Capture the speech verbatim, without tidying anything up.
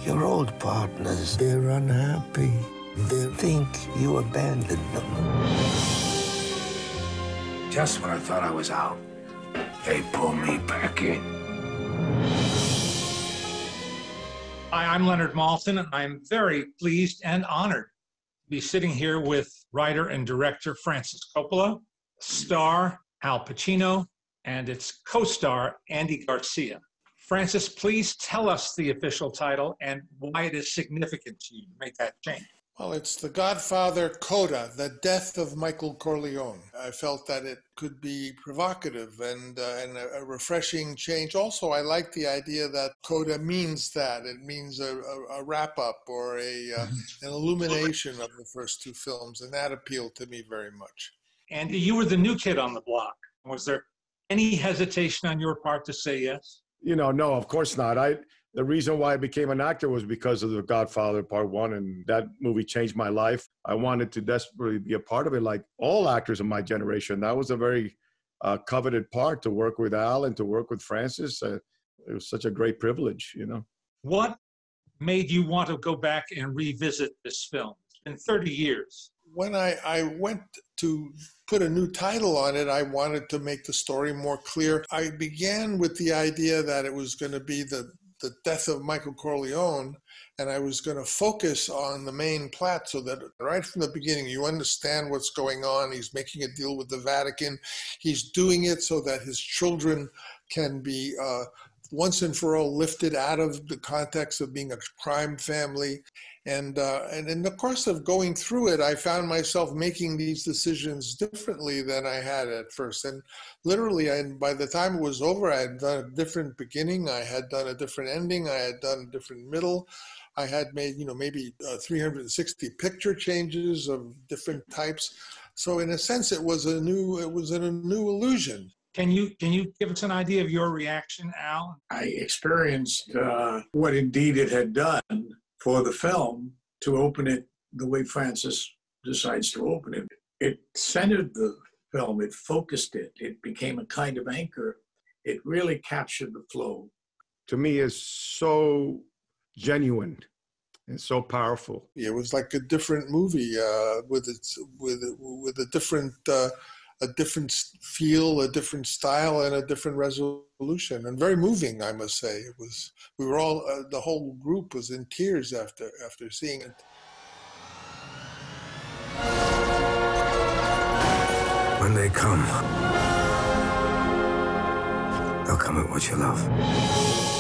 Your old partners, they're unhappy. They think you abandoned them. Just when I thought I was out, they pull me back in. Hi, I'm Leonard Maltin, and I'm very pleased and honored to be sitting here with writer and director Francis Coppola, star Al Pacino, and its co-star Andy Garcia. Francis, please tell us the official title and why it is significant to you to make that change. Well, it's The Godfather Coda, The Death of Michael Corleone. I felt that it could be provocative and, uh, and a, a refreshing change. Also, I like the idea that Coda means that. It means a, a, a wrap-up or a, uh, an illumination of the first two films, and that appealed to me very much. Andy, you were the new kid on the block. Was there any hesitation on your part to say yes? You know, no, of course not. I the reason why I became an actor was because of The Godfather Part One, and that movie changed my life. I wanted to desperately be a part of it, like all actors of my generation. That was a very uh, coveted part, to work with Al and to work with Francis. Uh, it was such a great privilege, you know. What made you want to go back and revisit this film? It's been thirty years. When I, I went to put a new title on it, I wanted to make the story more clear. I began with the idea that it was going to be the, the death of Michael Corleone, and I was going to focus on the main plot so that right from the beginning you understand what's going on. He's making a deal with the Vatican. He's doing it so that his children can be uh, once and for all lifted out of the context of being a crime family. And, uh, and in the course of going through it, I found myself making these decisions differently than I had at first. And literally, I, by the time it was over, I had done a different beginning. I had done a different ending. I had done a different middle. I had made, you know, maybe uh, three hundred sixty picture changes of different types. So in a sense, it was a new, it was a new illusion. Can you, can you give us an idea of your reaction, Al? I experienced uh, what indeed it had done for the film to open it the way Francis decides to open it. It centered the film, it focused it, it became a kind of anchor. It really captured the flow. To me, it's so genuine and so powerful. It was like a different movie uh, with its with with a different uh, a different feel, a different style, and a different resolution, and very moving, I must say. It was. We were all. Uh, the whole group was in tears after after seeing it. When they come, they'll come at what you love.